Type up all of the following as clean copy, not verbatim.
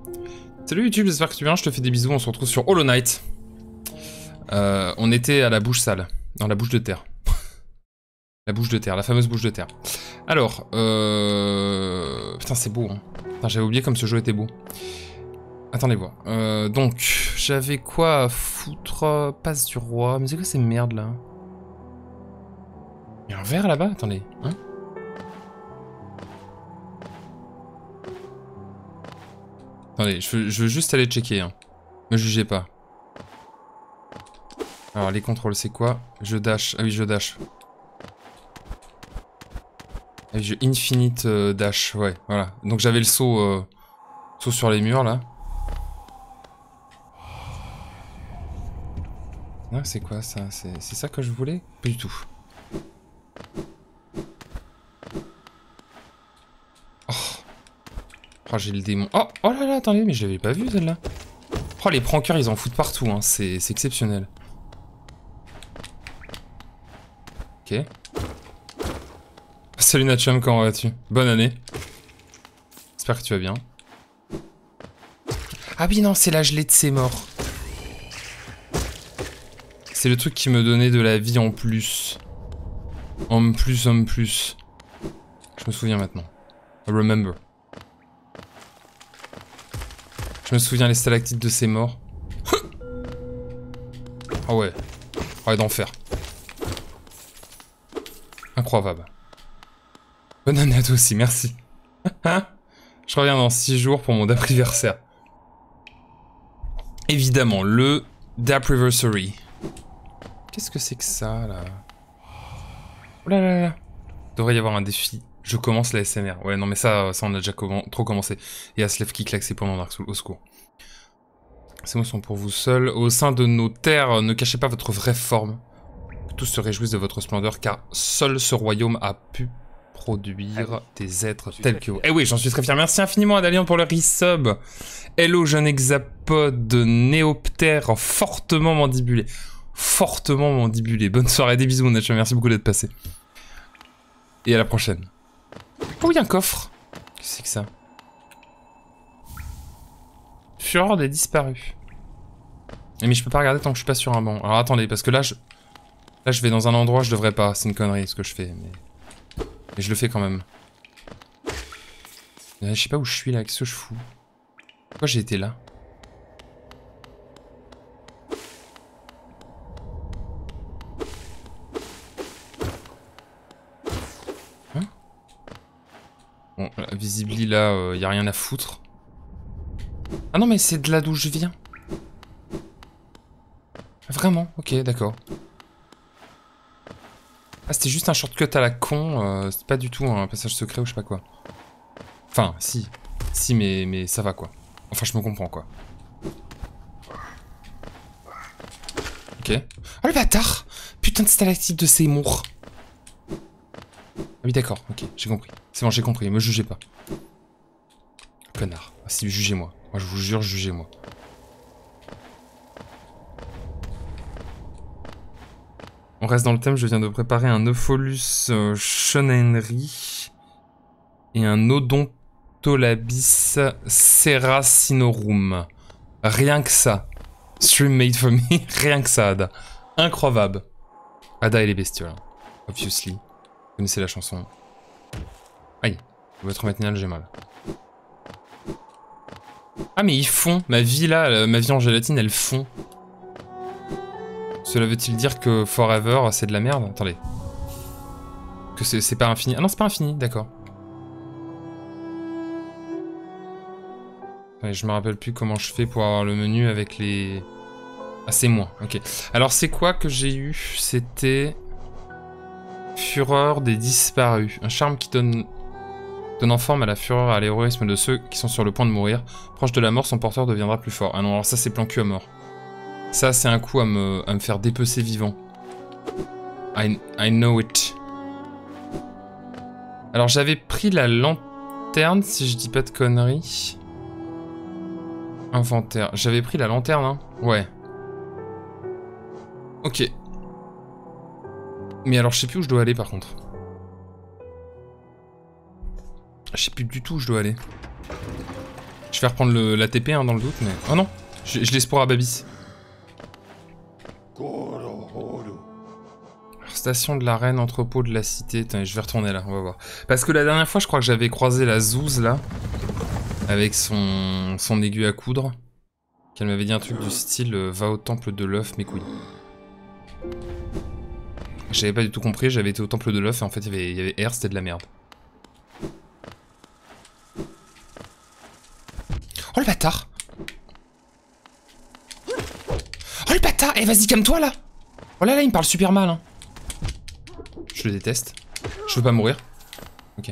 Salut YouTube, j'espère que tu viens, je te fais des bisous, on se retrouve sur Hollow Knight. On était à la bouche sale, dans la bouche de terre. La bouche de terre, la fameuse bouche de terre. Alors, putain c'est beau, hein. Putain, j'avais oublié comme ce jeu était beau. Attendez voir. Donc, j'avais quoi à foutre? Passe du roi, mais c'est quoi ces merdes là? Il y a un verre là-bas? Attendez, hein? Attendez, je veux juste aller checker, hein. Me jugez pas. Alors, les contrôles, c'est quoi? Je dash. Ah oui, je dash. Ah oui, je infinite dash, ouais, voilà. Donc j'avais le saut, saut sur les murs, là. Ah, c'est quoi, ça? C'est ça que je voulais? Pas du tout. Oh, j'ai le démon. Oh, oh là là, attendez, mais je l'avais pas vu, celle-là. Oh, les prankers, ils en foutent partout, hein. C'est exceptionnel. Ok. Salut Natcham, comment vas-tu? Bonne année. J'espère que tu vas bien. Ah oui, non, c'est la gelée de ses morts. C'est le truc qui me donnait de la vie en plus. En plus, en plus. Je me souviens maintenant. I remember. Je me souviens les stalactites de ses morts. Ah ouais. Ouais, d'enfer. Incroyable. Bonne année à toi aussi, merci. Je reviens dans 6 jours pour mon Dapriversaire. Évidemment, le Dapriversary. Qu'est-ce que c'est que ça, là? Oh là là là. Devrait y avoir un défi. Je commence la SMR. Ouais, non mais ça on a déjà trop commencé. Et Aslef qui claque ses poings dans Dark Souls, au secours. Ces mots sont pour vous seuls. Au sein de nos terres, ne cachez pas votre vraie forme. Que tous se réjouissent de votre splendeur, car seul ce royaume a pu produire des êtres tels que vous. Eh oui, j'en suis très fier. Merci infiniment Adalian pour le resub. Hello, jeune hexapode néoptère fortement mandibulé. Fortement mandibulé. Bonne soirée, des bisous, Nacho. Merci beaucoup d'être passé. Et à la prochaine. Oh, il y a un coffre. Qu'est-ce que c'est que ça? Fureur des disparus. Mais je peux pas regarder tant que je suis pas sur un banc. Alors attendez, parce que là je vais dans un endroit, je devrais pas. C'est une connerie ce que je fais. Mais je le fais quand même. Je sais pas où je suis là, qu'est-ce que je fous? Pourquoi j'ai été là? Hein? Bon, visibly là, y a rien à foutre. Ah non mais c'est de là d'où je viens. Vraiment? Ok, d'accord. Ah c'était juste un shortcut à la con, c'est pas du tout un passage secret ou je sais pas quoi. Enfin, si. Si, mais ça va quoi. Enfin, je me comprends quoi. Ok. Oh le bâtard! Putain de stalactite de Seymour. Ah oui d'accord, ok, j'ai compris. C'est bon, j'ai compris, me jugez pas. Connard. Ah, si, jugez-moi. Moi je vous jure, jugez-moi. On reste dans le thème, je viens de préparer un Eupholus Shonenri et un Odontolabis Serracinorum. Rien que ça. Stream made for me, rien que ça, Ada. Incroyable. Ada et les bestioles. Obviously. Vous connaissez la chanson. Aïe. Votre matinale, j'ai mal. Ah mais ils font. Ma vie là, ma vie en gélatine, elle fond. Cela veut-il dire que Forever, c'est de la merde? Attendez. Que c'est pas infini. Ah non, c'est pas infini, d'accord. Je me rappelle plus comment je fais pour avoir le menu avec les... Ah, c'est moi, ok. Alors, c'est quoi que j'ai eu? C'était... Fureur des disparus. Un charme qui donne en forme à la fureur et à l'héroïsme de ceux qui sont sur le point de mourir. Proche de la mort, son porteur deviendra plus fort. Ah non, alors ça, c'est plan cul à mort. Ça, c'est un coup à me faire dépecer vivant. I know it. Alors, j'avais pris la lanterne, si je dis pas de conneries. Inventaire. J'avais pris la lanterne, hein? Ouais. Ok. Mais alors, je sais plus où je dois aller, par contre. Je sais plus du tout où je dois aller. Je vais reprendre la TP hein, dans le doute, mais... Oh non, je laisse pour Ababis. Station de la reine, entrepôt de la cité. Attends, je vais retourner là, on va voir. Parce que la dernière fois, je crois que j'avais croisé la Zouze là. Avec son aiguille à coudre. Qu'elle m'avait dit un truc du style va au temple de l'œuf, mes couilles. J'avais pas du tout compris, j'avais été au temple de l'œuf et en fait il y avait R, c'était de la merde. Oh le bâtard! Oh le bâtard! Eh vas-y, calme-toi là! Oh là là, il me parle super mal hein. Je le déteste. Je veux pas mourir. Ok.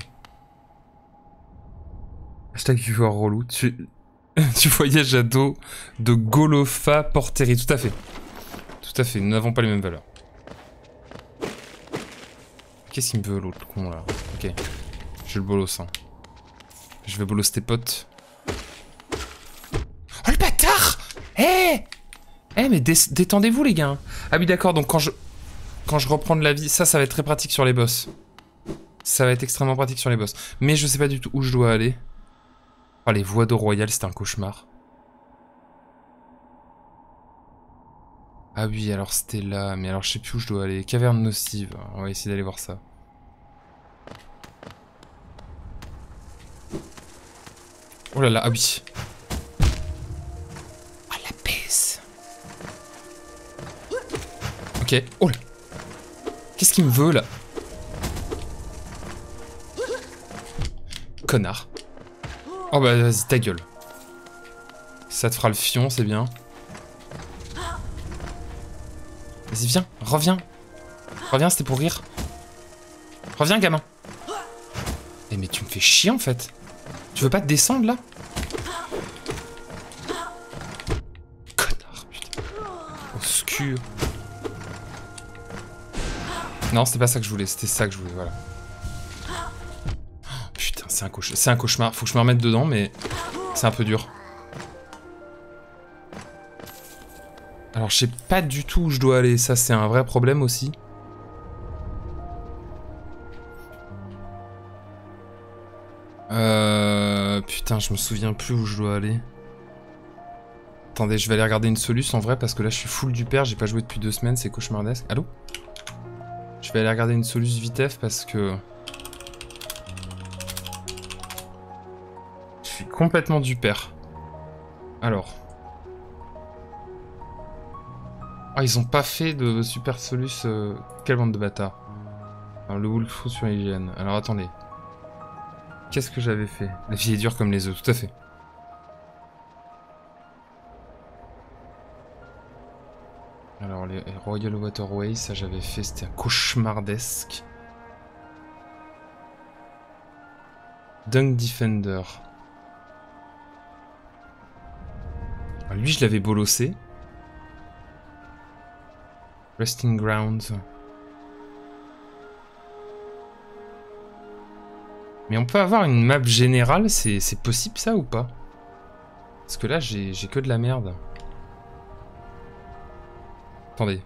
Hashtag viewer relou. Tu voyages à dos de Golofa Porteri. Tout à fait. Tout à fait. Nous n'avons pas les mêmes valeurs. Qu'est-ce qu'il me veut l'autre con là? Ok. Je le bolos hein. Je vais bolos tes potes. Oh le bâtard! Eh! Eh mais détendez-vous les gars. Ah oui d'accord, donc quand je reprends de la vie, ça va être très pratique sur les boss. Ça va être extrêmement pratique sur les boss. Mais je sais pas du tout où je dois aller. Oh les voies d'eau royale, c'était un cauchemar. Ah oui, alors c'était là, mais alors je sais plus où je dois aller. Caverne nocive, on va essayer d'aller voir ça. Oh là là, ah oui. Oh la baisse. Ok, oh là. Qu'est-ce qu'il me veut là? Connard. Oh bah vas-y, ta gueule. Ça te fera le fion, c'est bien. Vas-y, viens, reviens. Reviens, c'était pour rire. Reviens, gamin. Eh mais tu me fais chier en fait. Tu veux pas te descendre là? Connard, putain. Obscur. Non, c'était pas ça que je voulais, c'était ça que je voulais, voilà. Oh, putain, c'est un cauchemar. Faut que je me remette dedans, mais c'est un peu dur. Alors, je sais pas du tout où je dois aller. Ça, c'est un vrai problème aussi. Putain, je me souviens plus où je dois aller. Attendez, je vais aller regarder une soluce en vrai, parce que là, je suis full du père. J'ai pas joué depuis 2 semaines, c'est cauchemardesque. Allô? Je vais aller regarder une soluce vitef parce que... je suis complètement du père. Alors... ah, ils ont pas fait de super soluce... quelle bande de bâtards. Alors, le Wolf sur hygiène. Alors, attendez. Qu'est-ce que j'avais fait? La vie est dure comme les œufs, tout à fait. Alors, les Royal Waterways, ça j'avais fait, c'était un cauchemardesque. Dunk Defender. Alors, lui, je l'avais bolossé. Resting Grounds. Mais on peut avoir une map générale, c'est possible ça ou pas? Parce que là, j'ai que de la merde. Attendez.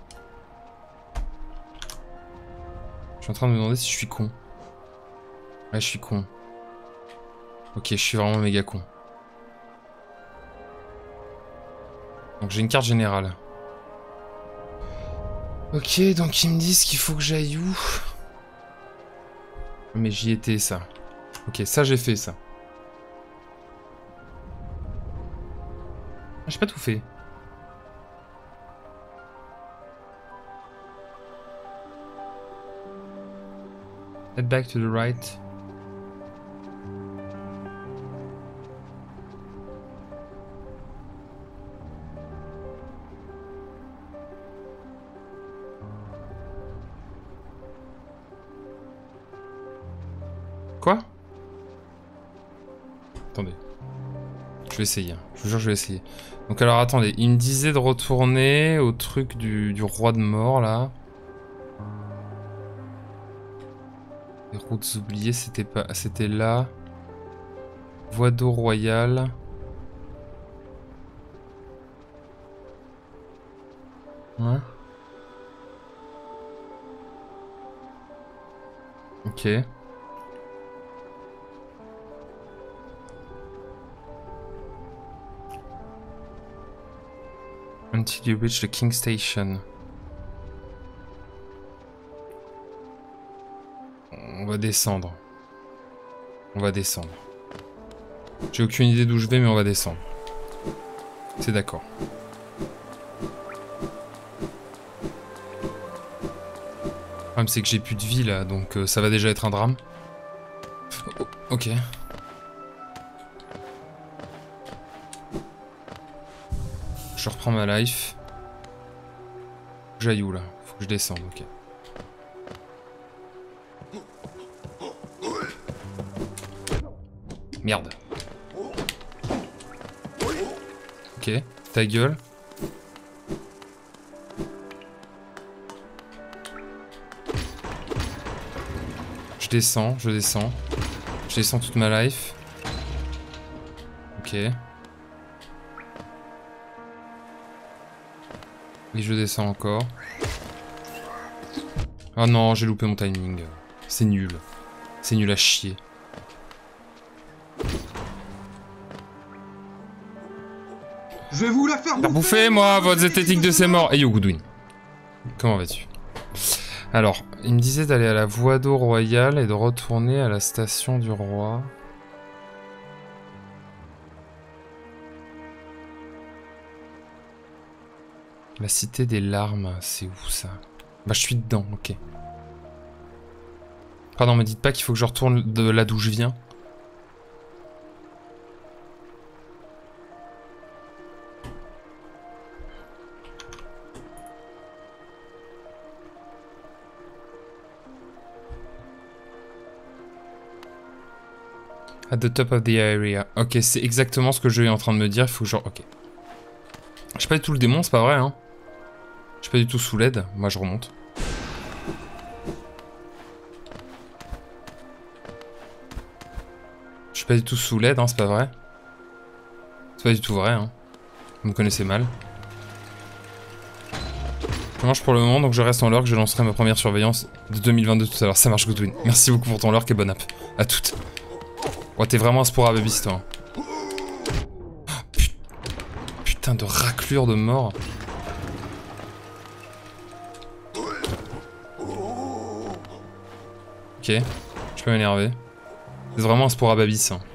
Je suis en train de me demander si je suis con. Ouais, je suis con. Ok, je suis vraiment méga con. Donc j'ai une carte générale. Ok, donc ils me disent qu'il faut que j'aille où? Mais j'y étais, ça. Ok, ça j'ai fait, ça. Ah, j'ai pas tout fait. Head back to the right. Quoi? Attendez. Je vais essayer. Je vous jure, je vais essayer. Donc alors, attendez. Il me disait de retourner au truc du roi de mort, là. Les routes oubliées, c'était pas... c'était là. Voie d'eau royale. Ouais. Ok. Until you reach the King Station. On va descendre. On va descendre. J'ai aucune idée d'où je vais, mais on va descendre. C'est d'accord. Le problème, c'est que j'ai plus de vie là, donc ça va déjà être un drame. Oh, ok. Je reprends ma life. J'aille où là? Faut que je descende, ok. Merde. Ok, ta gueule. Je descends, je descends. Je descends toute ma life. Ok. Et je descends encore. Oh non, j'ai loupé mon timing. C'est nul. C'est nul à chier. Je vais vous la faire bouffer, moi, votre zététique de ces morts. Hey yo, Goodwin. Comment vas-tu? Alors, il me disait d'aller à la voie d'eau royale et de retourner à la station du roi. La cité des larmes, c'est où ça? Bah, je suis dedans, ok. Pardon, me dites pas qu'il faut que je retourne de là d'où je viens. At the top of the area. Ok, c'est exactement ce que je suis en train de me dire. Il faut que je... Ok. Je suis pas du tout le démon, c'est pas vrai, hein. Je suis pas du tout sous l'aide. Moi, je remonte. Je suis pas du tout sous l'aide, hein, c'est pas vrai. C'est pas du tout vrai, hein. Vous me connaissez mal. Je mange pour le moment, donc je reste en lurk. Je lancerai ma première surveillance de 2022 tout à l'heure. Ça marche, Goodwin. Merci beaucoup pour ton lurk et bonne app. À toutes. Oh, t'es vraiment un Spora Babys, toi. Oh, putain de raclure de mort. Ok, je peux m'énerver. C'est vraiment un Spora Babys. Hein.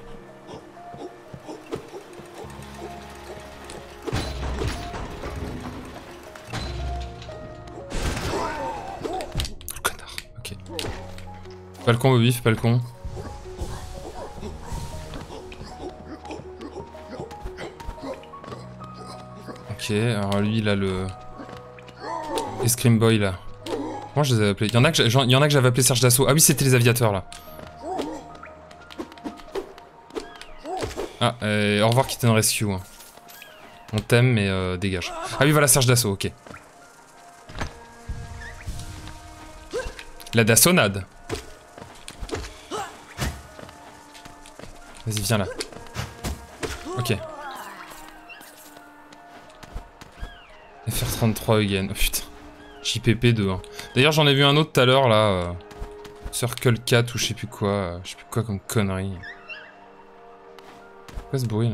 Le connard, ok. Balcon, Bobby, balcon. Ok, alors lui il a le... Escrime Boy là. Comment je les avais appelés? Il y en a que j'avais appelé Serge d'Assaut. Ah oui, c'était les aviateurs là. Ah, au revoir Kitten Rescue. Hein. On t'aime mais dégage. Ah oui, voilà Serge d'Assaut, ok. La Dassonade. Vas-y, viens là. Ok. FR33 again. Oh putain. JPP2. Hein. D'ailleurs, j'en ai vu un autre tout à l'heure là. Circle 4 ou je sais plus quoi. Je sais plus quoi comme connerie. Quoi ce bruit là?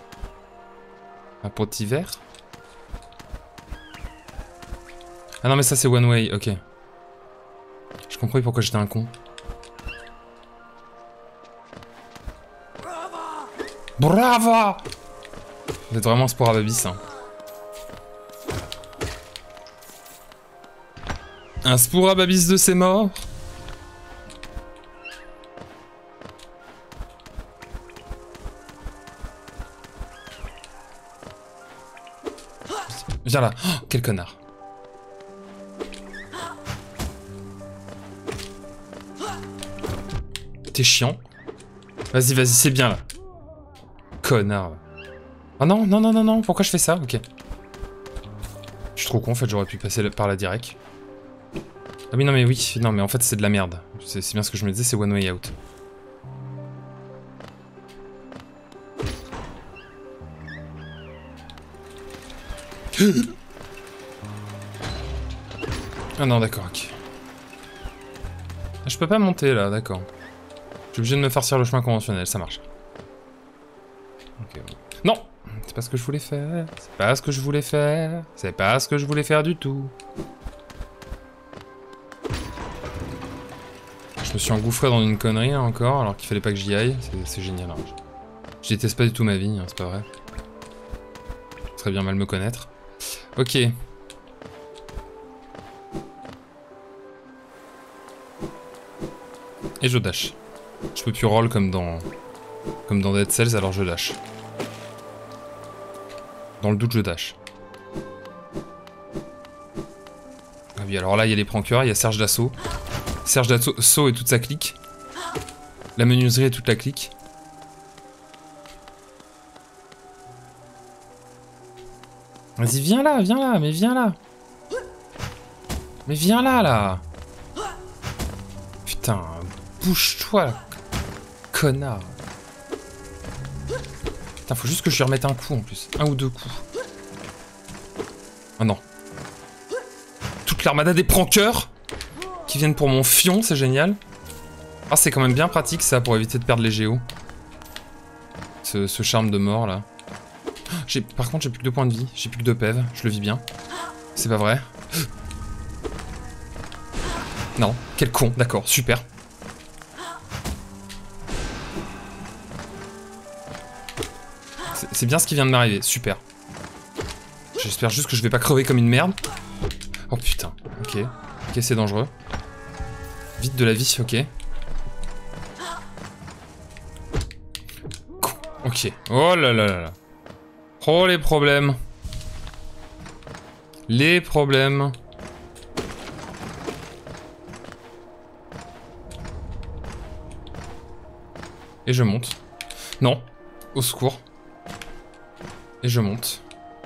Un pot vert? Ah non, mais ça c'est one way, ok. Je compris pourquoi j'étais un con. Brava! Vous êtes vraiment Spora Babys, hein. Un Spora Babys de ses morts. Viens là. Oh, quel connard. T'es chiant. Vas-y, vas-y, c'est bien là. Connard. Oh non, non, non, non, non. Pourquoi je fais ça? Ok. Je suis trop con, en fait, j'aurais pu passer par la direct. Ah oui, non, mais oui. Non, mais en fait, c'est de la merde. C'est bien ce que je me disais, c'est one way out. Ah non, d'accord, ok. Je peux pas monter là, d'accord. Je suis obligé de me farcir le chemin conventionnel, ça marche. Ok, bon. Non! C'est pas ce que je voulais faire. C'est pas ce que je voulais faire. C'est pas ce que je voulais faire du tout. Je me suis engouffré dans une connerie là, encore, alors qu'il fallait pas que j'y aille. C'est génial. Hein. Je déteste pas du tout ma vie, hein, c'est pas vrai. Ce serait bien mal me connaître. Ok. Et je dash. Je peux plus roll comme dans Dead Cells, alors je dash. Dans le doute, je dash. Ah oui, alors là, il y a les prankeurs, il y a Serge Dassault. Serge Dassault et toute sa clique. La menuiserie et toute la clique. Vas-y, viens là, mais viens là. Mais viens là, là. Putain, bouge-toi, connard. Putain, faut juste que je lui remette un coup en plus. Un ou deux coups. Oh non. Toute l'armada des prankeurs qui viennent pour mon fion, c'est génial. Ah, c'est quand même bien pratique ça pour éviter de perdre les géos. Ce charme de mort là. Par contre, j'ai plus que 2 points de vie. J'ai plus que 2 PEV. Je le vis bien. C'est pas vrai. Non, quel con. D'accord, super. C'est bien ce qui vient de m'arriver. Super. J'espère juste que je vais pas crever comme une merde. Oh putain. Ok. Ok, c'est dangereux. Vite de la vie, ok. Ok. Oh là là là là. Oh les problèmes. Les problèmes. Et je monte. Non. Au secours. Et je monte.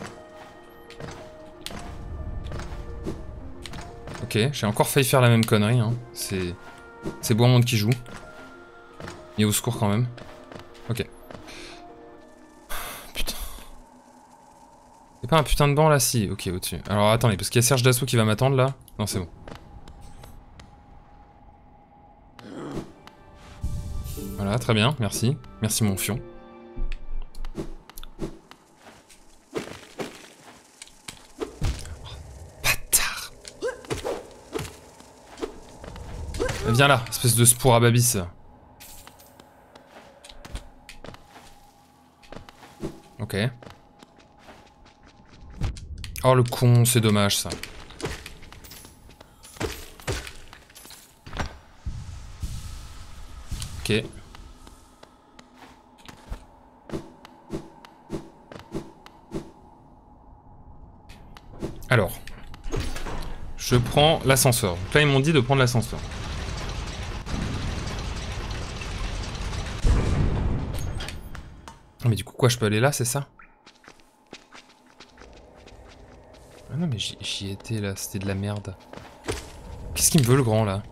Ok, j'ai encore failli faire la même connerie. Hein. C'est Bois Monde qui joue. Et au secours quand même. Ok. Putain. Y'a pas un putain de banc là? Si, ok, au-dessus. Alors attendez, parce qu'il y a Serge Dassault qui va m'attendre là. Non, c'est bon. Voilà, très bien, merci. Merci mon fion. Bâtard. Viens là, espèce de spour à babis. Ok. Oh le con, c'est dommage ça. Ok. Alors. Je prends l'ascenseur. Donc là ils m'ont dit de prendre l'ascenseur. Mais du coup quoi, je peux aller là, c'est ça? Ah non mais j'y étais là, c'était de la merde. Qu'est-ce qu'il me veut le grand là?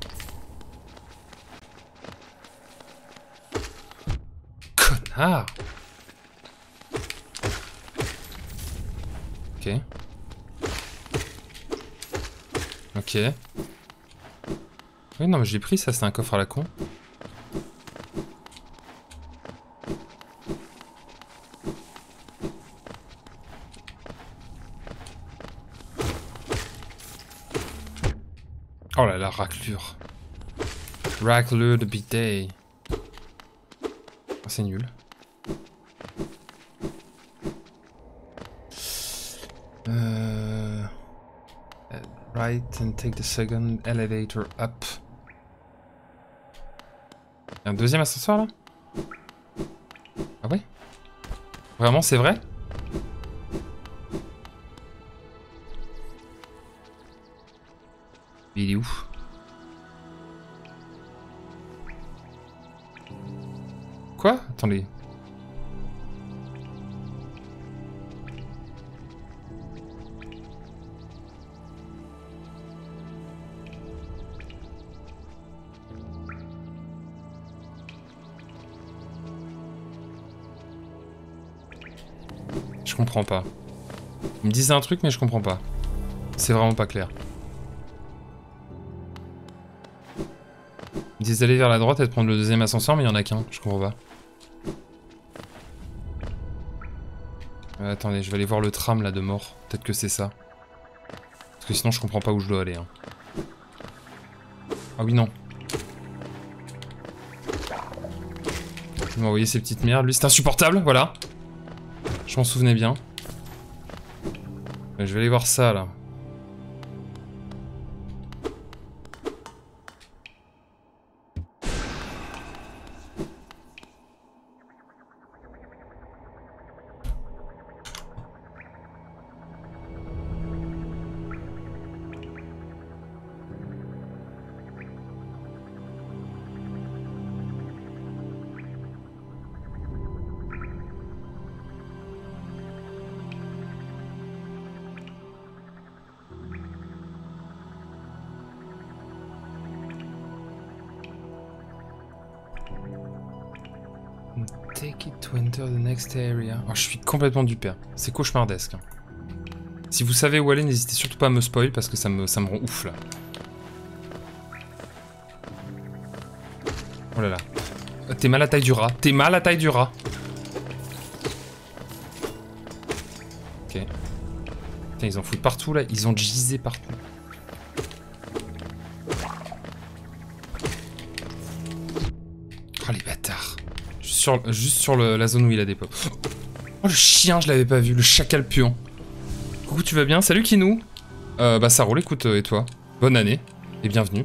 Connard! Ok. Ok. Oui non mais je l'ai pris ça, c'était un coffre à la con. Oh là là, raclure. Raclure de bidet. Oh, c'est nul. Right and take the second elevator up. Y'a un deuxième ascenseur là? Ah ouais? Vraiment c'est vrai? Il est où? Quoi? Attendez. Je comprends pas. Ils me disent un truc mais je comprends pas. C'est vraiment pas clair. Ils disent d'aller vers la droite et de prendre le deuxième ascenseur mais il y en a qu'un, je comprends pas. Attendez, je vais aller voir le tram là de mort. Peut-être que c'est ça. Parce que sinon je comprends pas où je dois aller. Hein. Ah oui, non. Il m'a envoyé ces petites merdes. Lui, c'est insupportable, voilà. Je m'en souvenais bien. Je vais aller voir ça là. Take it to enter the next area. Oh, je suis complètement du père. C'est cauchemardesque. Hein. Si vous savez où aller, n'hésitez surtout pas à me spoil parce que ça me rend ouf là. Oh là là. T'es mal à taille du rat. T'es mal à taille du rat. Ok. Putain, ils en foutent partout là. Ils ont gisé partout. Oh les bâtards. Juste sur la zone où il a des pop. Oh le chien, je l'avais pas vu, le chacal puant. Coucou, tu vas bien? Salut Kinou. Bah ça roule, écoute, et toi? Bonne année, et bienvenue.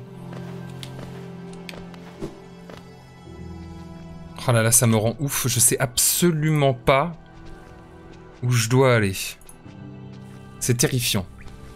Oh là là, ça me rend ouf, je sais absolument pas où je dois aller. C'est terrifiant.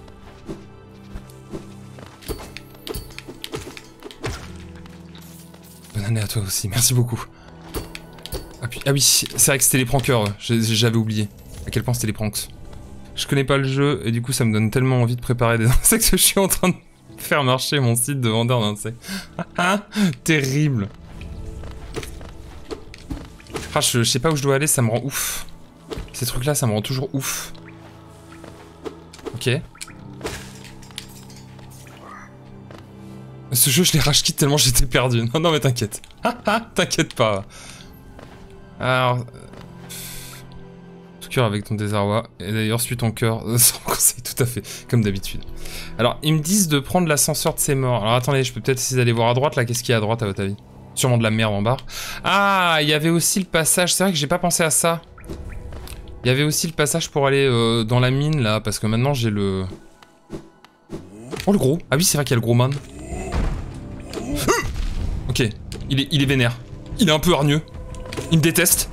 Bonne année à toi aussi, merci beaucoup. Ah oui, c'est vrai que c'était les prankers, j'avais oublié à quel point c'était les pranks. Je connais pas le jeu et du coup ça me donne tellement envie de préparer des insectes que je suis en train de faire marcher mon site de vendeur d'insectes. Terrible. Ah, je sais pas où je dois aller, ça me rend ouf. Ces trucs là, ça me rend toujours ouf. Ok. Ce jeu, je l'ai rage-quit tellement j'étais perdu. Non, non, mais t'inquiète. T'inquiète pas. Alors... Tout cœur avec ton désarroi. Et d'ailleurs, suis ton cœur sans conseil, tout à fait. Comme d'habitude. Alors, ils me disent de prendre l'ascenseur de ces morts. Alors, attendez, je peux peut-être essayer d'aller voir à droite, là. Qu'est-ce qu'il y a à droite, à votre avis? Sûrement de la merde en bas. Ah, il y avait aussi le passage. C'est vrai que j'ai pas pensé à ça. Il y avait aussi le passage pour aller dans la mine, là. Parce que maintenant, j'ai le... Oh, le gros. Ah oui, c'est vrai qu'il y a le gros man. Ok, il est vénère. Il est un peu hargneux. Il me déteste.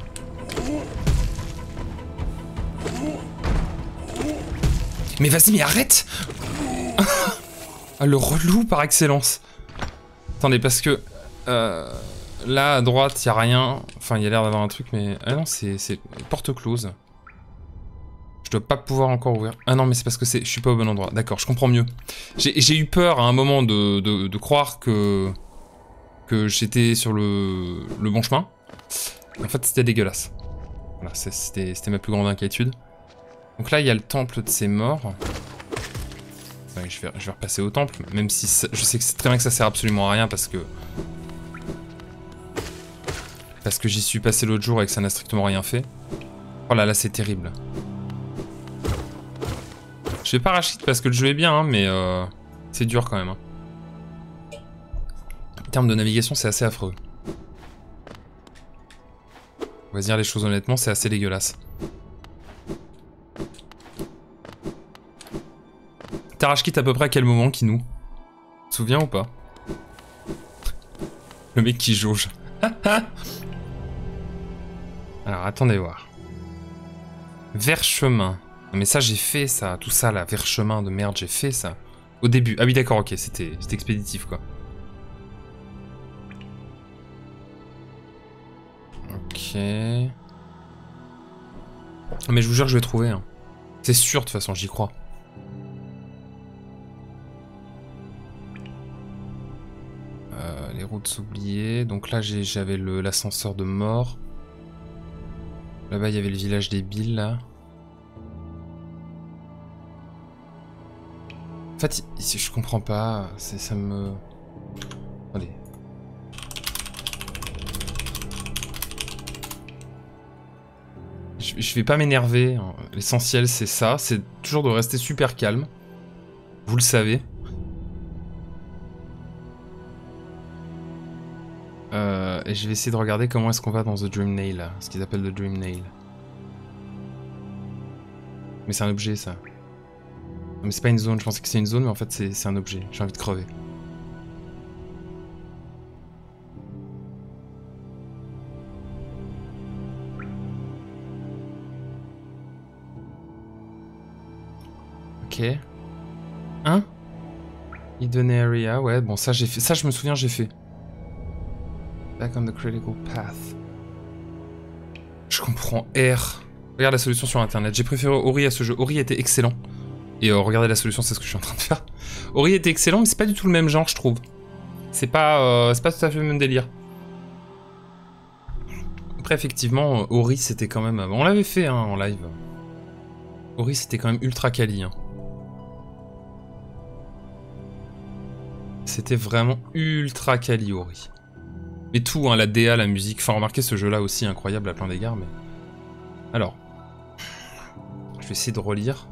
Mais vas-y, mais arrête. Ah, le relou par excellence. Attendez, parce que... là, à droite, il y a rien. Enfin, il y a l'air d'avoir un truc, mais... Ah non, c'est porte close. Je dois pas pouvoir encore ouvrir. Ah non, mais c'est parce que je suis pas au bon endroit. D'accord, je comprends mieux. J'ai eu peur à un moment de croire que j'étais sur le bon chemin. En fait, c'était dégueulasse. Voilà, c'était ma plus grande inquiétude. Donc là, il y a le temple de ces morts. Ouais, je vais repasser au temple, même si je sais que c'est très bien que ça sert absolument à rien parce que j'y suis passé l'autre jour et que ça n'a strictement rien fait. Oh là là, c'est terrible. Je vais pas rachit parce que le jeu est bien, hein, mais c'est dur quand même. Hein. En termes de navigation, c'est assez affreux. On va se dire les choses honnêtement, c'est assez dégueulasse. T'arraches quitte à peu près à quel moment, Kinou? Tu te souviens ou pas? Le mec qui jauge. Alors, attendez voir. Vers-chemin. Mais ça, j'ai fait ça. Tout ça, là, vers-chemin de merde, j'ai fait ça. Au début. Ah oui, d'accord, ok. C'était expéditif, quoi. Ok. Mais je vous jure que je vais trouver. Hein. C'est sûr, de toute façon, j'y crois. Les routes oubliées. Donc là, j'avais l'ascenseur de mort. Là-bas, il y avait le village des Billes, là. En fait, ici, je comprends pas. Ça me... Attendez. je vais pas m'énerver. Hein. L'essentiel, c'est ça. C'est toujours de rester super calme. Vous le savez. Et je vais essayer de regarder comment est-ce qu'on va dans The Dream Nail, là. Ce qu'ils appellent The Dream Nail. Mais c'est un objet, ça. Mais c'est pas une zone. Je pensais que c'est une zone, mais en fait, c'est un objet. J'ai envie de crever. Ok. Hein? Hidden area, ouais, bon ça j'ai fait. Ça je me souviens j'ai fait. Back on the critical path. Je comprends R. Regarde la solution sur internet. J'ai préféré Ori à ce jeu. Ori était excellent. Et regardez la solution, c'est ce que je suis en train de faire. Ori était excellent, mais c'est pas du tout le même genre, je trouve. C'est pas tout à fait le même délire. Après, effectivement, Ori c'était quand même. On l'avait fait hein, en live. Ori c'était quand même ultra quali. Hein. C'était vraiment ultra quali, Ori. Mais tout, hein, la DA, la musique. Enfin, remarquez ce jeu-là aussi incroyable à plein d'égards, mais. Alors. Je vais essayer de relire.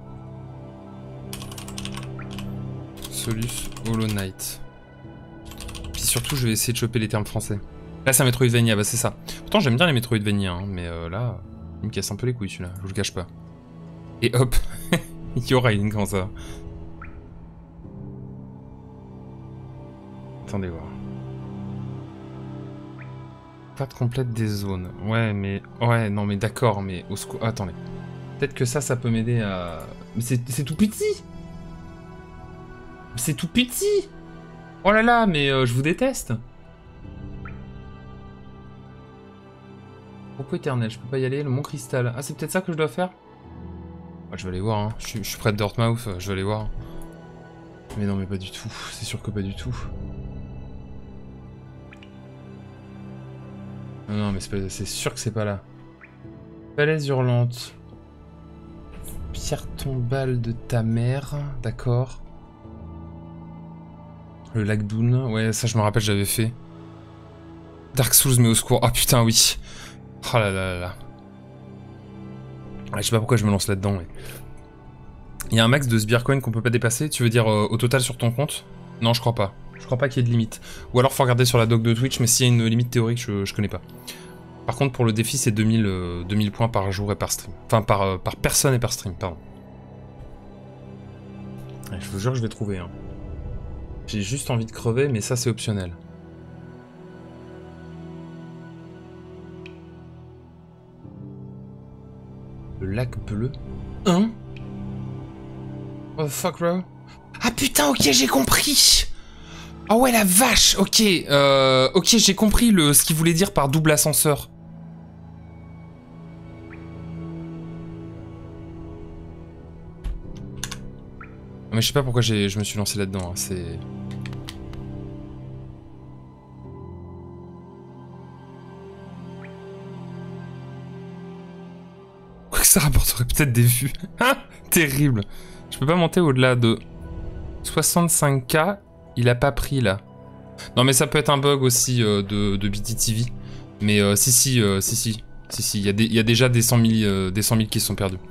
Solus Hollow Knight. Puis surtout, je vais essayer de choper les termes français. Là, c'est un Metroidvania, bah c'est ça. Pourtant, j'aime bien les Metroidvania, hein, mais là, il me casse un peu les couilles, celui-là. Je vous le cache pas. Et hop. Yorain, comment ça va? Attendez voir. Carte complète des zones. Ouais, mais... Ouais, non, mais d'accord, mais... Au secours... Attendez. Peut-être que ça peut m'aider à... Mais c'est tout petit. C'est tout petit. Oh là là, mais je vous déteste. Repos éternel, je peux pas y aller. Le Mont Cristal. Ah, c'est peut-être ça que je dois faire? Ah, je vais aller voir, hein. Je suis près de Dartmouth, je vais aller voir. Mais non, mais pas du tout. C'est sûr que pas du tout. Non, mais c'est sûr que c'est pas là. Falaise hurlante. Pierre tombale de ta mère. D'accord. Le lac Doon. Ouais, ça je me rappelle, j'avais fait. Dark Souls, mais au secours. Ah putain, oui. Oh là là là là. Ouais, je sais pas pourquoi je me lance là-dedans. Mais... Il y a un max de Sbircoin qu'on peut pas dépasser. Tu veux dire au total sur ton compte? Non, je crois pas. Je crois pas qu'il y ait de limite. Ou alors faut regarder sur la doc de Twitch, mais s'il y a une limite théorique, je connais pas. Par contre, pour le défi, c'est 2000 points par jour et par stream. Enfin, par personne et par stream, pardon. Ouais, je vous jure que je vais trouver. Hein. J'ai juste envie de crever, mais ça, c'est optionnel. Le lac bleu. Hein? What the fuck, bro? Ah putain, ok, j'ai compris! Ah ouais, la vache! Ok, ok, j'ai compris ce qu'il voulait dire par double ascenseur. Mais je sais pas pourquoi je me suis lancé là-dedans, hein, c'est... Quoi que ça rapporterait peut-être des vues. Terrible. Je peux pas monter au-delà de 65K, il a pas pris là. Non mais ça peut être un bug aussi de BTTV. Mais si, il y a déjà des 100 000 qui se sont perdus.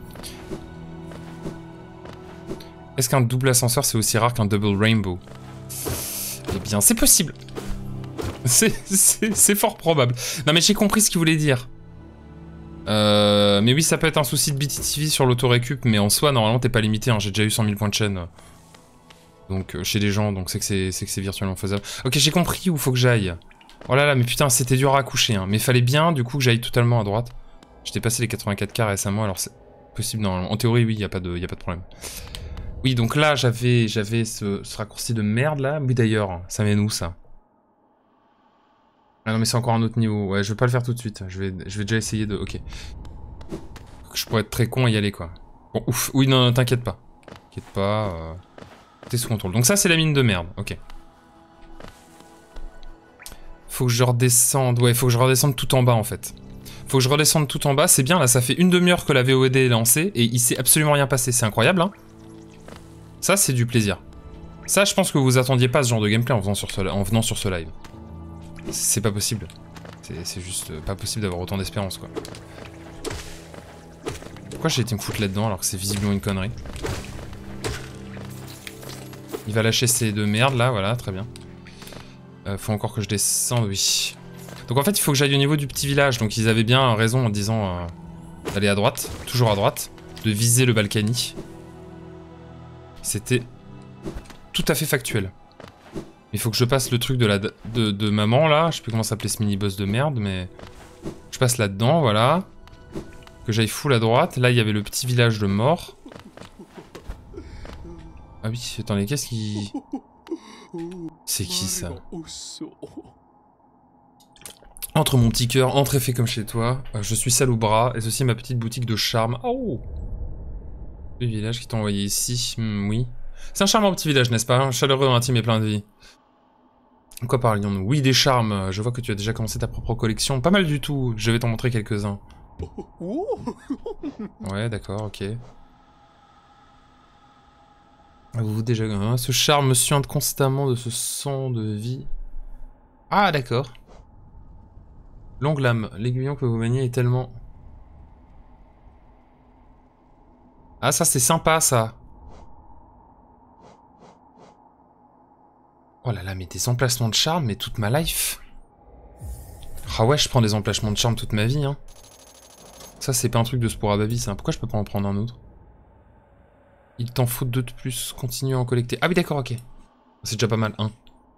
Est-ce qu'un double ascenseur c'est aussi rare qu'un double rainbow? Eh bien c'est possible. C'est fort probable. Non mais j'ai compris ce qu'il voulait dire. Mais oui, ça peut être un souci de BTTV sur l'autorécup, mais en soi, normalement, t'es pas limité. Hein. J'ai déjà eu 100 000 points de chaîne. Donc, chez les gens, donc c'est que c'est virtuellement faisable. Ok, j'ai compris où faut que j'aille. Oh là là, mais putain, c'était dur à accoucher. Hein. Mais fallait bien, du coup, que j'aille totalement à droite. J'étais passé les 84K récemment, alors c'est possible normalement. En théorie, oui, y a pas de problème. Oui, donc là, j'avais ce raccourci de merde, là. Oui, d'ailleurs, ça mène où, ça? Ah non, mais c'est encore un autre niveau. Ouais, je vais pas le faire tout de suite. Je vais déjà essayer de... Ok. Je pourrais être très con et y aller, quoi. Bon, ouf. Oui, non, t'inquiète pas. T'inquiète pas. T'es sous contrôle. Donc ça, c'est la mine de merde. Ok. Faut que je redescende. Ouais, faut que je redescende tout en bas, en fait. Faut que je redescende tout en bas. C'est bien, là, ça fait une demi-heure que la VOD est lancée et il s'est absolument rien passé. C'est incroyable, hein. Ça, c'est du plaisir. Ça, je pense que vous attendiez pas ce genre de gameplay en venant sur ce live. C'est pas possible. C'est juste pas possible d'avoir autant d'espérance, quoi. Pourquoi j'ai été me foutre là-dedans alors que c'est visiblement une connerie? Il va lâcher ces deux merdes là, voilà, très bien. Faut encore que je descende, oui. Donc en fait, il faut que j'aille au niveau du petit village. Donc ils avaient bien raison en disant d'aller à droite, toujours à droite, de viser le Balkany. C'était tout à fait factuel. Il faut que je passe le truc de maman là. Je sais plus comment s'appelait ce mini-boss de merde, mais je passe là-dedans, voilà. Que j'aille full à droite. Là, il y avait le petit village de mort. Ah oui, attendez, qu'est-ce qui... C'est qui ça? Entre mon petit cœur, entre et fait comme chez toi. Je suis Saloubra, et ceci est ma petite boutique de charme. Oh! Le village qui t'a envoyé ici, oui. C'est un charmant petit village, n'est-ce pas? Chaleureux, intime et plein de vie. De quoi parlions-nous? Oui, des charmes. Je vois que tu as déjà commencé ta propre collection. Pas mal du tout. Je vais t'en montrer quelques-uns. Ouais, d'accord, ok. Vous déjà... Hein, ce charme me suinte constamment de ce sang de vie. Ah, d'accord. Longue lame. L'aiguillon que vous maniez est tellement... Ah, ça, c'est sympa, ça. Oh là là, mais des emplacements de charme, mais toute ma life. Ah ouais, je prends des emplacements de charme toute ma vie, hein. Ça, c'est pas un truc de sport à baby, ça. Pourquoi je peux pas en prendre un autre? Il t'en faut 2 de plus. Continue à en collecter. Ah oui, d'accord, ok. C'est déjà pas mal, hein.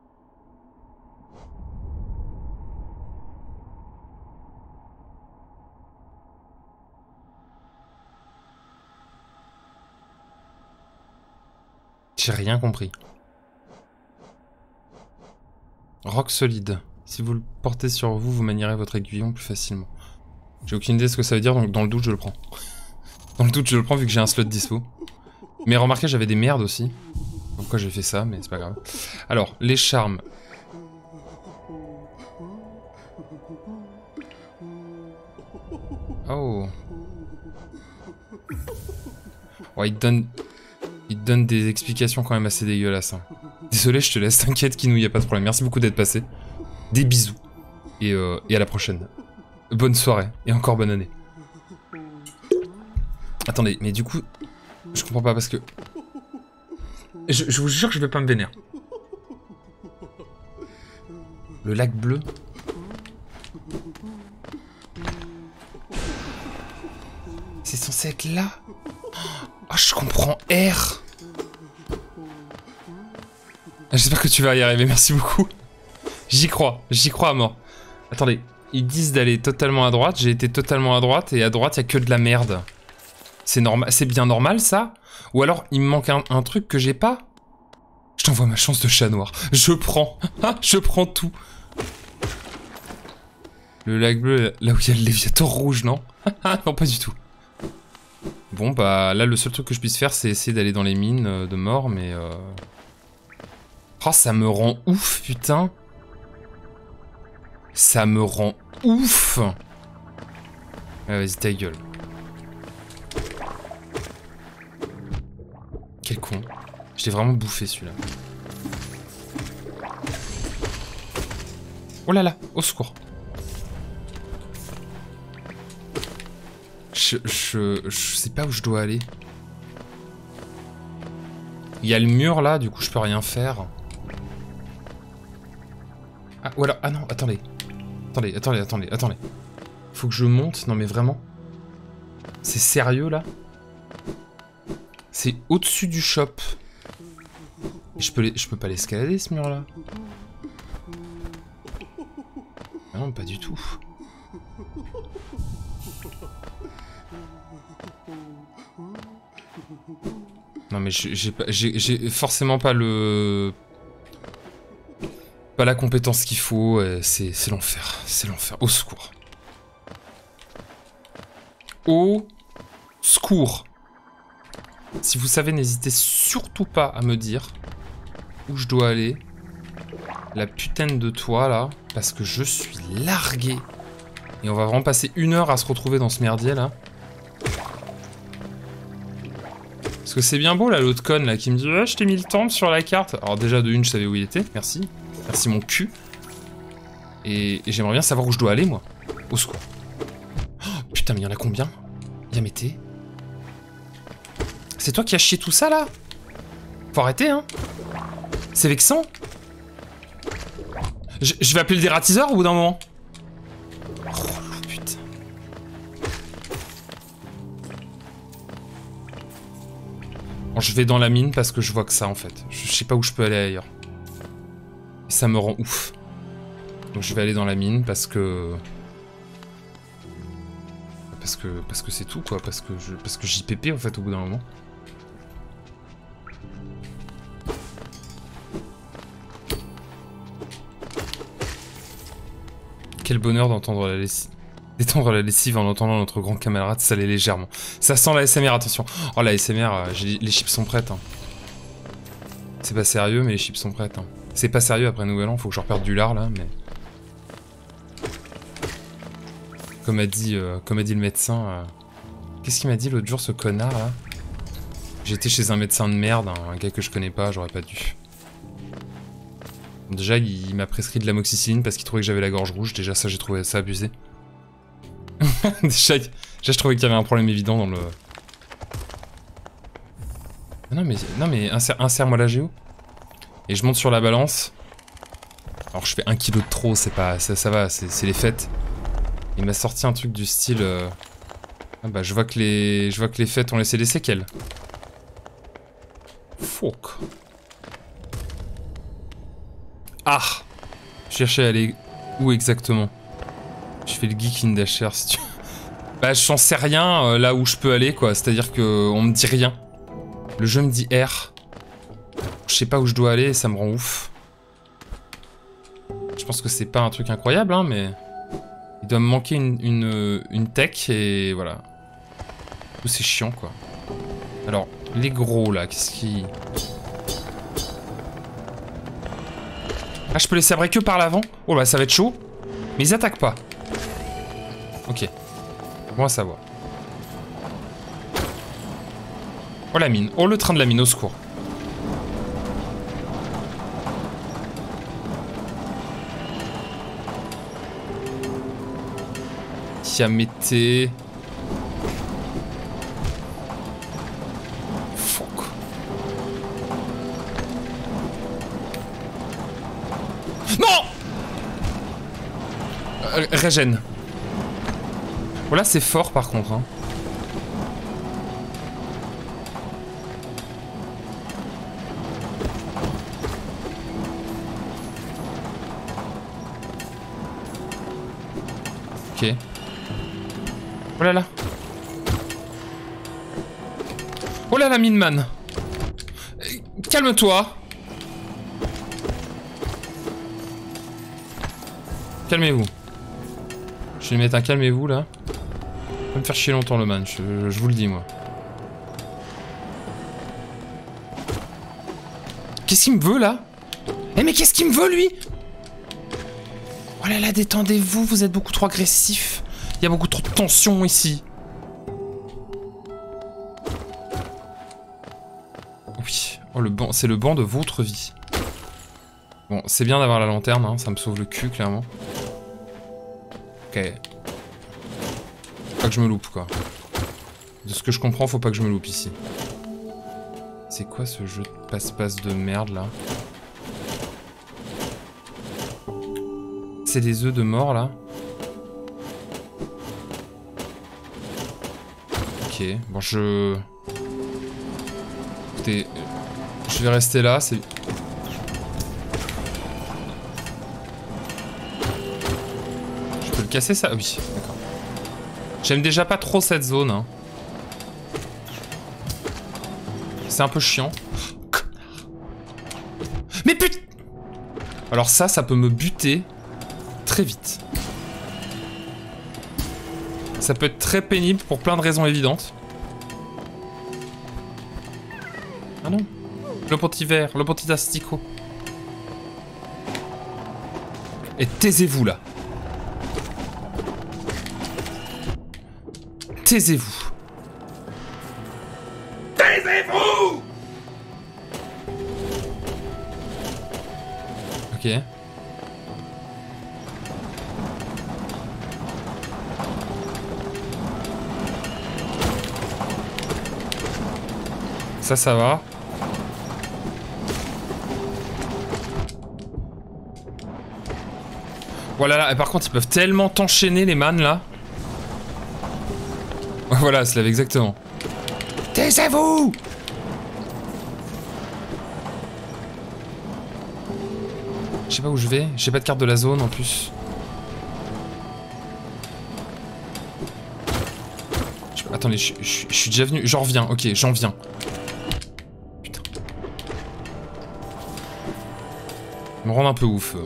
J'ai rien compris. Roc solide. Si vous le portez sur vous, vous manierez votre aiguillon plus facilement. J'ai aucune idée de ce que ça veut dire, donc dans le doute, je le prends. Dans le doute, je le prends vu que j'ai un slot dispo. Mais remarquez, j'avais des merdes aussi. Pourquoi j'ai fait ça, mais c'est pas grave. Alors, les charmes. Oh. Ouais, il te donne des explications quand même assez dégueulasses. Hein. Désolé, je te laisse, t'inquiète, Kinou, y a pas de problème. Merci beaucoup d'être passé. Des bisous. Et à la prochaine. Bonne soirée. Et encore bonne année. Attendez, mais du coup... Je comprends pas parce que... Je vous jure que je vais pas me vénérer. Le lac bleu. C'est censé être là. Oh, je comprends R. J'espère que tu vas y arriver, merci beaucoup. J'y crois à mort. Attendez, ils disent d'aller totalement à droite, j'ai été totalement à droite, et à droite, il y a que de la merde. C'est normal, c'est bien normal, ça? Ou alors, il me manque un truc que j'ai pas? Je t'envoie ma chance de chat noir. Je prends. Je prends tout. Le lac bleu, là où il y a le léviathan rouge, non? Non, pas du tout. Bon, bah, là, le seul truc que je puisse faire, c'est essayer d'aller dans les mines de mort, mais... Oh, ça me rend ouf, putain. Ça me rend ouf. Ah, vas-y, ta gueule. Quel con. Je l'ai vraiment bouffé, celui-là. Oh là là, au secours. Je sais pas où je dois aller. Il y a le mur, là, du coup, je peux rien faire. Ah, ou alors... Ah non, attendez. Attendez. Faut que je monte. Non, mais vraiment. C'est sérieux, là? C'est au-dessus du shop. Je peux pas l'escalader, ce mur-là? Ah non, pas du tout. Non, mais j'ai forcément pas le... Pas la compétence qu'il faut, c'est l'enfer. C'est l'enfer. Au secours. Au secours. Si vous savez, n'hésitez surtout pas à me dire où je dois aller. La putain de toit, là. Parce que je suis largué. Et on va vraiment passer 1 heure à se retrouver dans ce merdier, là. Parce que c'est bien beau, là, l'autre conne, là, qui me dit « Ah, je t'ai mis le temple sur la carte. » Alors déjà, de une, je savais où il était. Merci. Merci, mon cul. Et j'aimerais bien savoir où je dois aller, moi. Au secours. Oh, putain, mais il y en a combien? Yamété. C'est toi qui as chié tout ça, là? Faut arrêter, hein? C'est vexant. Je vais appeler le dératiseur au bout d'un moment. Oh, putain. Bon, je vais dans la mine parce que je vois que ça, en fait. Je sais pas où je peux aller ailleurs. Et ça me rend ouf. Donc je vais aller dans la mine parce que... Parce que c'est tout, quoi. Parce que JPP, en fait, au bout d'un moment. Quel bonheur d'entendre la lessive. D'étendre la lessive en entendant notre grand camarade saler légèrement. Ça sent la SMR, attention. Oh, la SMR, les chips sont prêtes. Hein. C'est pas sérieux, mais les chips sont prêtes. Hein. C'est pas sérieux après Nouvel An, faut que je reperde du lard, là, mais... Comme a dit le médecin... Qu'est-ce qu'il m'a dit l'autre jour, ce connard, là? J'étais chez un médecin de merde, hein, un gars que je connais pas, j'aurais pas dû. Déjà, il m'a prescrit de l'amoxicilline parce qu'il trouvait que j'avais la gorge rouge. Déjà, ça, j'ai trouvé ça abusé. déjà, je trouvais qu'il y avait un problème évident dans le... Non, mais insère-moi la géo. Et je monte sur la balance. Alors, je fais 1 kg de trop, c'est pas... Ça va, c'est les fêtes. Il m'a sorti un truc du style... Ah bah, je vois que les fêtes ont laissé des séquelles. Fuck. Ah! Je cherchais à aller où exactement? Je fais le geek in Dasher si tu... Bah, j'en sais rien là où je peux aller, quoi. C'est-à-dire que on me dit rien. Le jeu me dit R. Je sais pas où je dois aller et ça me rend ouf. Je pense que c'est pas un truc incroyable, hein, mais... Il doit me manquer une tech et voilà. C'est chiant, quoi. Alors, les gros, là, qu'est-ce qui... Ah, je peux les sabrer que par l'avant? Oh là, ça va être chaud. Mais ils attaquent pas. Ok. Bon à savoir. Oh, la mine. Oh, le train de la mine, au secours. Tiamété... Régène. Voilà, c'est fort par contre. Hein. Ok. Oh là là. Oh là là, Minman. Calme-toi. Calmez-vous. Je vais mettre un calmez-vous là. Ça va me faire chier longtemps le man, je vous le dis moi. Qu'est-ce qu'il me veut là? Eh mais qu'est-ce qu'il me veut lui? Oh là là, détendez-vous, vous êtes beaucoup trop agressif. Il y a beaucoup trop de tension ici. Oui, oh le banc, c'est le banc de votre vie. Bon, c'est bien d'avoir la lanterne, hein, ça me sauve le cul clairement. Ok. Faut pas que je me loupe, quoi. De ce que je comprends, faut pas que je me loupe ici. C'est quoi ce jeu de passe-passe de merde, là? C'est des œufs de mort, là? Ok, bon, Écoutez, je vais rester là, c'est... Casser ça? Oui, d'accord. J'aime déjà pas trop cette zone. Hein. C'est un peu chiant. Oh, connard. Mais putain! Alors ça peut me buter très vite. Ça peut être très pénible pour plein de raisons évidentes. Ah non. Le petit verre, le petit asticot. Et taisez-vous là. Taisez-vous. Taisez-vous. Ok. Ça va. Voilà, là, et par contre, ils peuvent tellement t'enchaîner, les man, là. Voilà, c'est exactement. Taisez-vous! Je sais pas où je vais. J'ai pas de carte de la zone, en plus. Attendez, je suis déjà venu. J'en reviens, ok, j'en viens. Putain. Me rendre un peu ouf.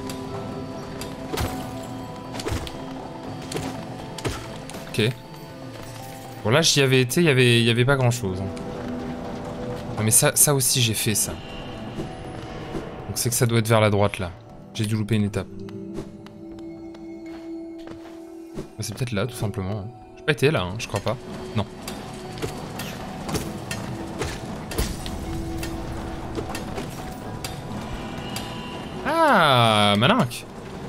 Ok. Bon, là, j'y avais été, il y avait pas grand chose. Non, mais ça aussi, j'ai fait ça. Donc, c'est que ça doit être vers la droite, là. J'ai dû louper une étape. C'est peut-être là, tout simplement. J'ai pas été là, hein, je crois pas. Non. Ah, malinque.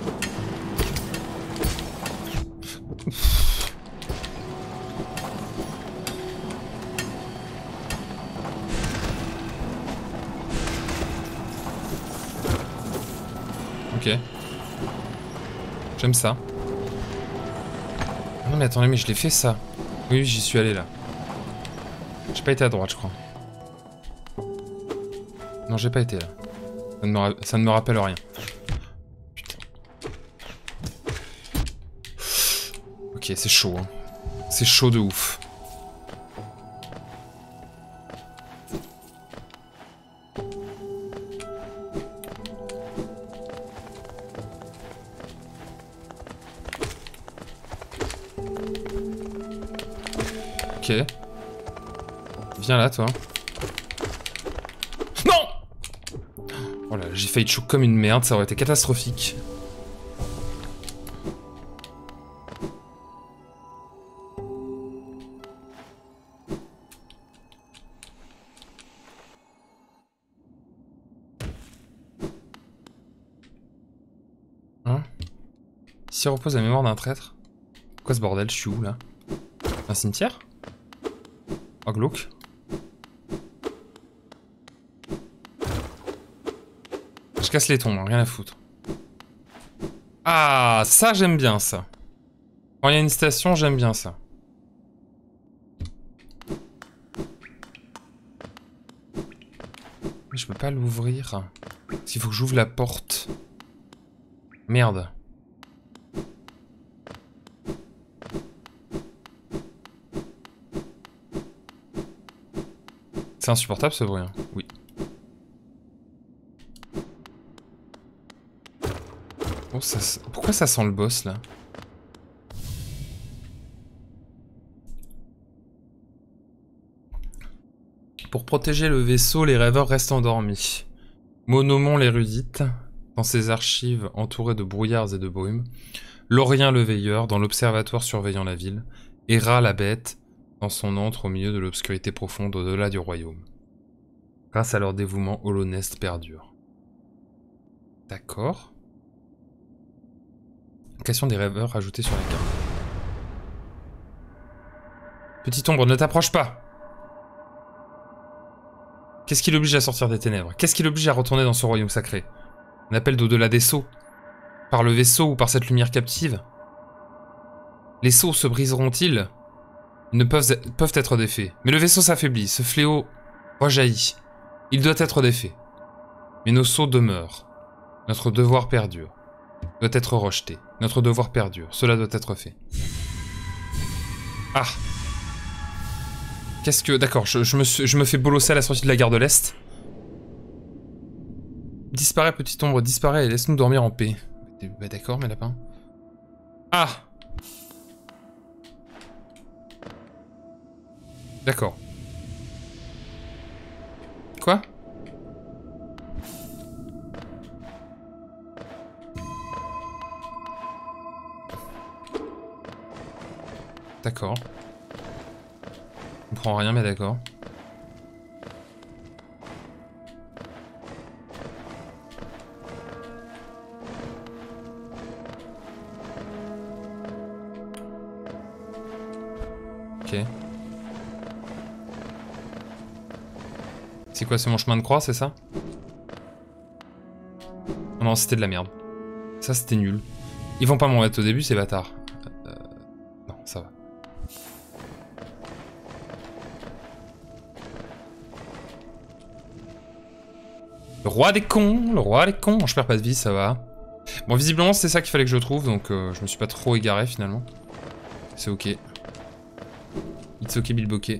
Ok. J'aime ça. Non mais attendez, mais je l'ai fait ça. Oui, j'y suis allé là. J'ai pas été à droite, je crois. Non, j'ai pas été là. Ça ne me rappelle rien. Putain. Ok, c'est chaud. Hein. C'est chaud de ouf. Ok. Viens là, toi. Non! Oh là, j'ai failli choke comme une merde, ça aurait été catastrophique. Hein? Ici repose la mémoire d'un traître. Quoi ce bordel? Je suis où là? Un cimetière? Oh glauque. Je casse les tombes, rien à foutre. Ah, ça j'aime bien ça. Quand il y a une station, j'aime bien ça. Mais je peux pas l'ouvrir. Il faut que j'ouvre la porte. Merde. C'est insupportable ce bruit. Hein. Oui. Oh, pourquoi ça sent le boss là? Pour protéger le vaisseau, les rêveurs restent endormis. Monomon l'érudite, dans ses archives entourées de brouillards et de brumes. Lorien le veilleur, dans l'observatoire surveillant la ville. Héra la bête, dans son antre au milieu de l'obscurité profonde au-delà du royaume. Grâce à leur dévouement, Holonest perdure. D'accord. Question des rêveurs ajoutée sur la carte. Petite ombre, ne t'approche pas! Qu'est-ce qui l'oblige à sortir des ténèbres? Qu'est-ce qui l'oblige à retourner dans ce royaume sacré? Un appel d'au-delà des sceaux? Par le vaisseau ou par cette lumière captive? Les sceaux se briseront-ils? Ils ne peuvent être défaits. Mais le vaisseau s'affaiblit, ce fléau rejaillit. Il doit être défait. Mais nos sceaux demeurent. Notre devoir perdure. Doit être rejeté. Notre devoir perdure. Cela doit être fait. Ah! Qu'est-ce que... D'accord, je me fais bolosser à la sortie de la gare de l'Est. Disparaît, petite ombre, disparaît et laisse-nous dormir en paix. Bah d'accord, mes lapins. Ah! D'accord. Quoi? D'accord. Je comprends rien, mais d'accord. Ok. C'est quoi, c'est mon chemin de croix, c'est ça? Non, c'était de la merde. Ça, c'était nul. Ils vont pas m'en mettre au début, ces bâtards. Non, ça va. Le roi des cons, le roi des cons. Je perds pas de vie, ça va. Bon, visiblement, c'est ça qu'il fallait que je trouve, donc je me suis pas trop égaré, finalement. C'est ok. It's ok, Bilboquet.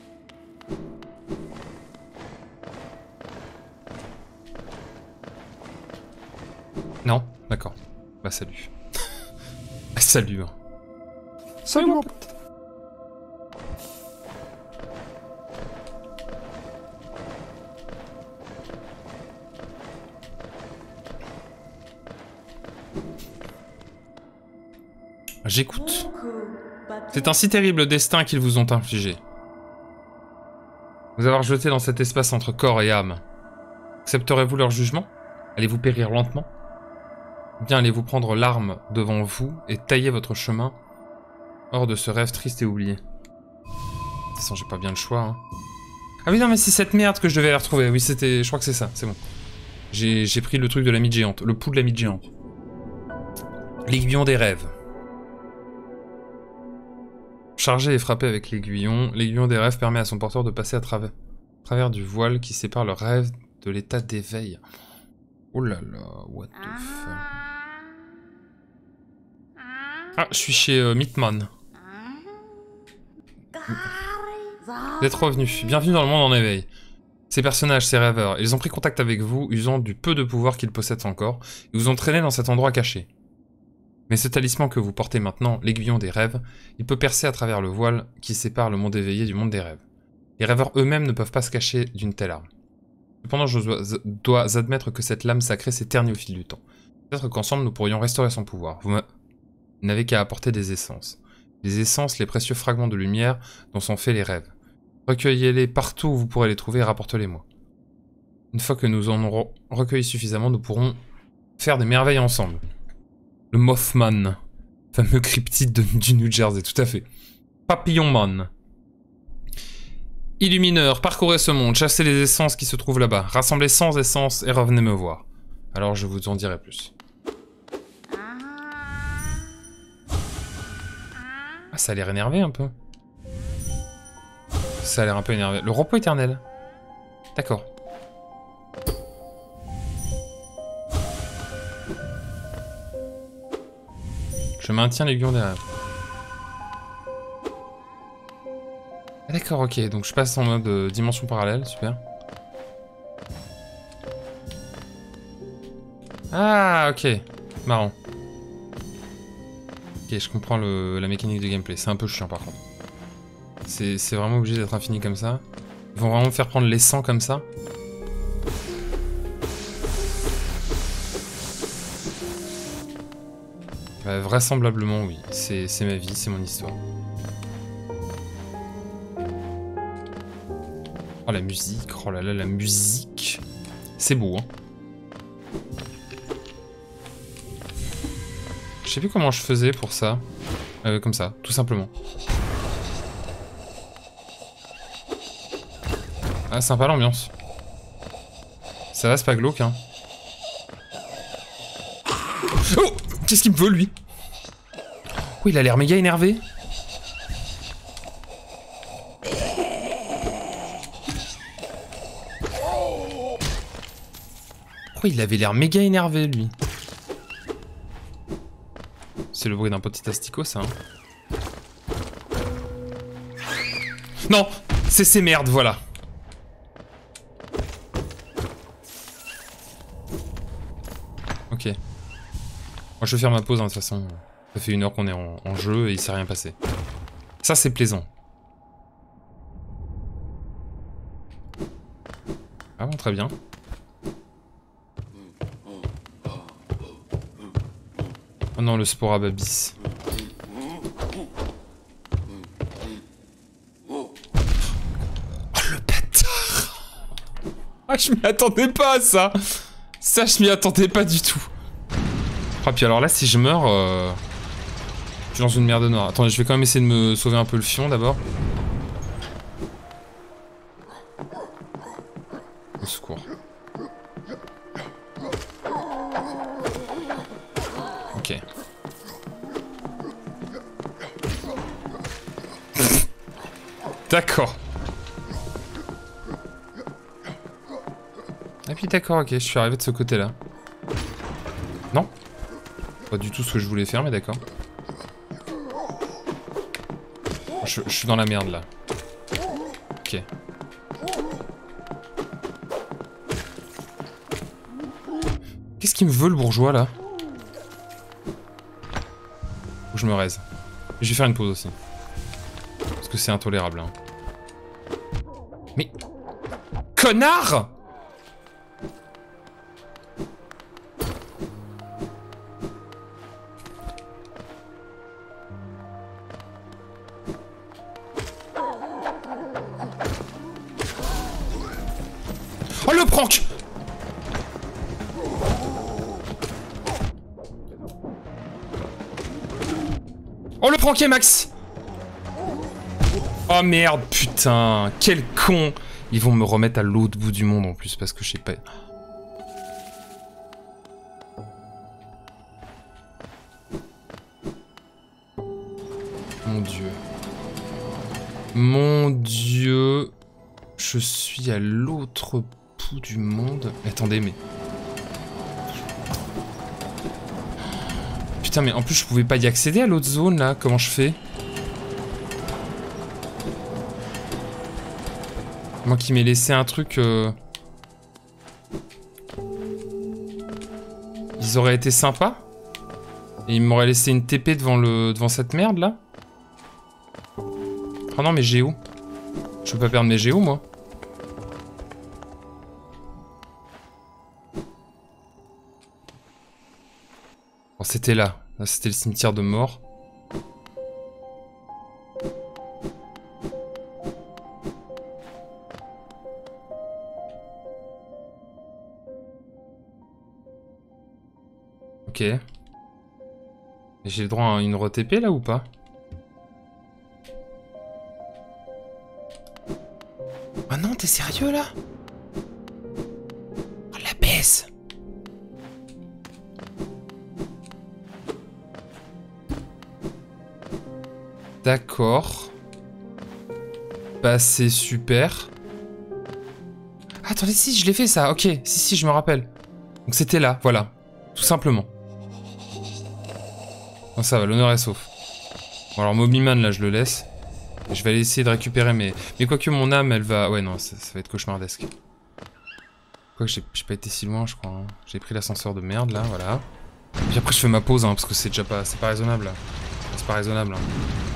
Non, d'accord. Bah salut. Salut. Hein. Salut mon pote. J'écoute. C'est un si terrible destin qu'ils vous ont infligé. Vous avoir jeté dans cet espace entre corps et âme. Accepterez-vous leur jugement? Allez-vous périr lentement? Bien allez-vous prendre l'arme devant vous et tailler votre chemin hors de ce rêve triste et oublié. De toute façon, j'ai pas bien le choix. Hein. Ah oui, non, mais c'est cette merde que je devais aller retrouver. Oui, c'était... Je crois que c'est ça, c'est bon. J'ai pris le truc de la mythe géante, le pouls de la mythe géante. L'aiguillon des rêves. Chargé et frappé avec l'aiguillon des rêves permet à son porteur de passer à travers du voile qui sépare le rêve de l'état d'éveil. Oh là là, what the fuck. Ah, je suis chez Mythman. Vous êtes revenus. Bienvenue dans le monde en éveil. Ces personnages, ces rêveurs, ils ont pris contact avec vous, usant du peu de pouvoir qu'ils possèdent encore, et vous ont traîné dans cet endroit caché. Mais ce talisman que vous portez maintenant, l'aiguillon des rêves, il peut percer à travers le voile qui sépare le monde éveillé du monde des rêves. Les rêveurs eux-mêmes ne peuvent pas se cacher d'une telle arme. Cependant, je dois admettre que cette lame sacrée s'est ternie au fil du temps. Peut-être qu'ensemble nous pourrions restaurer son pouvoir. Vous n'avez qu'à apporter des essences. Les essences, les précieux fragments de lumière dont sont faits les rêves. Recueillez-les partout où vous pourrez les trouver et rapportez-les-moi. Une fois que nous en aurons recueilli suffisamment, nous pourrons faire des merveilles ensemble. Le Mothman, fameux cryptide du New Jersey, tout à fait. Papillonman. Illumineur, parcourez ce monde, chassez les essences qui se trouvent là-bas, rassemblez 100 essences et revenez me voir. Alors je vous en dirai plus. Ah, ça a l'air énervé un peu. Ça a l'air un peu énervé. Le repos éternel. D'accord. Je maintiens l'aiguillon des rêves. Ah, d'accord, ok. Donc je passe en mode dimension parallèle, super. Ah, ok. Marrant. Ok, je comprends la mécanique de gameplay. C'est un peu chiant par contre. C'est vraiment obligé d'être infini comme ça. Ils vont vraiment me faire prendre les 100 comme ça. Bah, vraisemblablement oui. C'est ma vie, c'est mon histoire. Oh la musique, oh là là la musique. C'est beau hein. Je sais plus comment je faisais pour ça. Comme ça, tout simplement. Ah, sympa l'ambiance. Ça va, c'est pas glauque, hein. Oh! Qu'est-ce qu'il me veut, lui? Oh, il a l'air méga énervé. Oh, il avait l'air méga énervé, lui. C'est le bruit d'un petit asticot, ça. Hein. Non! C'est ces merdes, voilà. Ok. Moi, je vais faire ma pause, hein, de toute façon. Ça fait 1 heure qu'on est en jeu et il s'est rien passé. Ça, c'est plaisant. Ah bon, très bien. Oh non, le Sporababis. Oh, le bâtard! Ah, je m'y attendais pas à ça! Ça, je m'y attendais pas du tout. Oh, puis alors là, si je meurs... je suis dans une merde noire. Attendez, je vais quand même essayer de me sauver un peu le fion, d'abord. Au secours. Ok. D'accord. Ah puis d'accord, ok, je suis arrivé de ce côté-là. Non? Pas du tout ce que je voulais faire, mais d'accord. Je suis dans la merde, là. Ok. Qu'est-ce qu'il me veut, le bourgeois, là? Faut que je me raise. Je vais faire une pause aussi. Parce que c'est intolérable, hein. Mais... Connard! Oh, le prank! Oh, le pranké, Max! Oh merde, putain, quel con! Ils vont me remettre à l'autre bout du monde en plus parce que je sais pas... Mon dieu. Mon dieu. Je suis à l'autre bout du monde. Attendez, mais... Putain, mais en plus je pouvais pas y accéder à l'autre zone là, comment je fais? Moi qui m'ai laissé un truc... Ils auraient été sympas. Et ils m'auraient laissé une TP devant cette merde là. Oh non mais Géo. Je peux pas perdre mes Géos moi. Bon c'était là. Là c'était le cimetière de mort. Ok. J'ai le droit à une re-TP là ou pas? Ah non, t'es sérieux là? Oh la baisse! D'accord. Bah c'est super. Ah, attendez, si, je l'ai fait ça, ok. Si, je me rappelle. Donc c'était là, voilà. Tout simplement. Bon, ça va, l'honneur est sauf. Bon, alors Mobyman, là, je le laisse. Et je vais aller essayer de récupérer mes... Mais quoique mon âme, elle va... Ouais, non, ça va être cauchemardesque. Quoique j'ai pas été si loin, je crois. Hein. J'ai pris l'ascenseur de merde, là, voilà. Et puis après, je fais ma pause, hein, parce que c'est déjà pas... C'est pas raisonnable, là. C'est pas raisonnable, hein.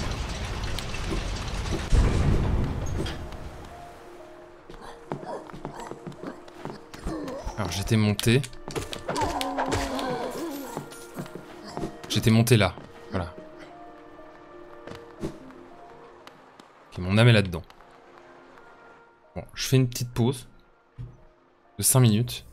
Alors, j'étais monté. J'étais monté là, voilà. Ok, mon âme est là-dedans. Bon, je fais une petite pause de 5 minutes.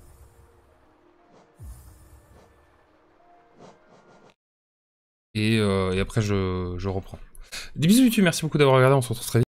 Et après, je reprends. Des bisous YouTube, merci beaucoup d'avoir regardé, on se retrouve très vite.